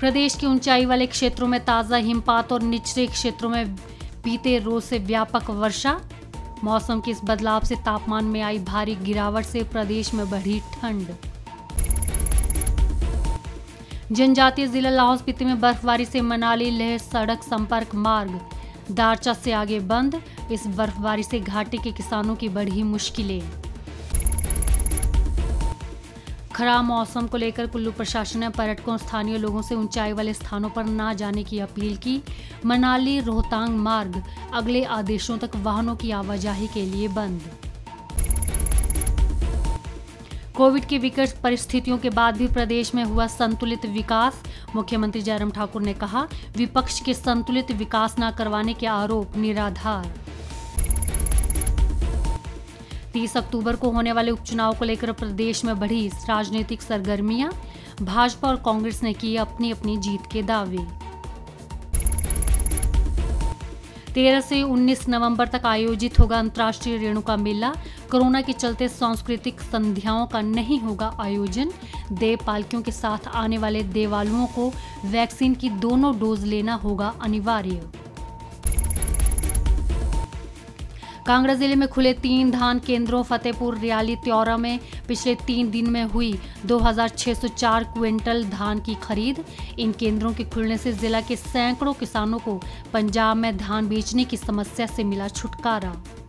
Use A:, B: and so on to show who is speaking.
A: प्रदेश के ऊंचाई वाले क्षेत्रों में ताज़ा हिमपात और निचले क्षेत्रों में बीते रोज से व्यापक वर्षा। मौसम के इस बदलाव से तापमान में आई भारी गिरावट से प्रदेश में बढ़ी ठंड। जनजातीय जिला लाहौल स्पीति में बर्फबारी से मनाली लेह सड़क संपर्क मार्ग दारचा से आगे बंद। इस बर्फबारी से घाटी के किसानों की बढ़ी मुश्किलें। खराब मौसम को लेकर कुल्लू प्रशासन ने पर्यटकों और स्थानीय लोगों से ऊंचाई वाले स्थानों पर न जाने की अपील की। मनाली रोहतांग मार्ग अगले आदेशों तक वाहनों की आवाजाही के लिए बंद। कोविड की विकट परिस्थितियों के बाद भी प्रदेश में हुआ संतुलित विकास। मुख्यमंत्री जयराम ठाकुर ने कहा, विपक्ष के संतुलित विकास न करवाने के आरोप निराधार। 30 अक्टूबर को होने वाले उपचुनाव को लेकर प्रदेश में बढ़ी राजनीतिक सरगर्मियां। भाजपा और कांग्रेस ने किए अपनी अपनी जीत के दावे। 13 से 19 नवंबर तक आयोजित होगा अंतर्राष्ट्रीय रेणुका मेला। कोरोना के चलते सांस्कृतिक संध्याओं का नहीं होगा आयोजन। देव पालकियों के साथ आने वाले देवालुओं को वैक्सीन की दोनों डोज लेना होगा अनिवार्य। कांगड़ा जिले में खुले 3 धान केंद्रों। फतेहपुर, रियाली, त्योरा में पिछले 3 दिन में हुई 2604 क्विंटल धान की खरीद। इन केंद्रों के खुलने से जिला के सैकड़ों किसानों को पंजाब में धान बेचने की समस्या से मिला छुटकारा।